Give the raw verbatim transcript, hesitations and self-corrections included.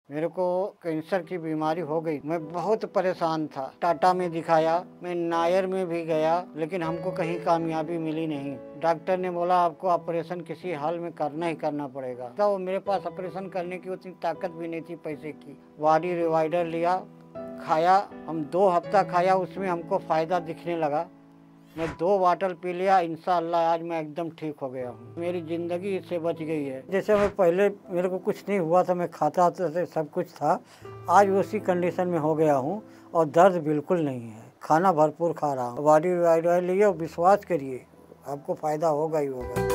मेरे को कैंसर की बीमारी हो गई। मैं बहुत परेशान था। टाटा में दिखाया, मैं नायर में भी गया, लेकिन हमको कहीं कामयाबी मिली नहीं। डॉक्टर ने बोला आपको ऑपरेशन किसी हाल में करना ही करना पड़ेगा। तो मेरे पास ऑपरेशन करने की उतनी ताकत भी नहीं थी पैसे की। बॉडी रिवाइडर लिया, खाया, हम दो हफ्ता खाया, उसमें हमको फ़ायदा दिखने लगा। मैं दो बॉटल पी लिया, इंशाअल्लाह आज मैं एकदम ठीक हो गया हूँ। मेरी ज़िंदगी इससे बच गई है। जैसे मैं पहले मेरे को कुछ नहीं हुआ था, मैं खाता था, सब कुछ था, आज उसी कंडीशन में हो गया हूँ और दर्द बिल्कुल नहीं है। खाना भरपूर खा रहा हूँ। बॉडी रिवाइडर लिए और विश्वास करिए आपको फ़ायदा होगा ही होगा।